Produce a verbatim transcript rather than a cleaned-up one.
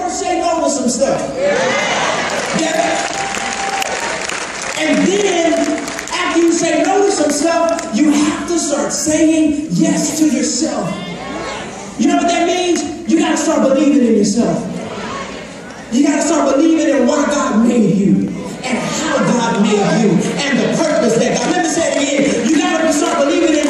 first say no to some stuff. Yeah. And then, after you say no to some stuff, you have to start saying yes to yourself. You know what that means? You got to start believing in yourself. You got to start believing in why God made you and how God made you and the purpose that God. Let me say it again. You got to start believing in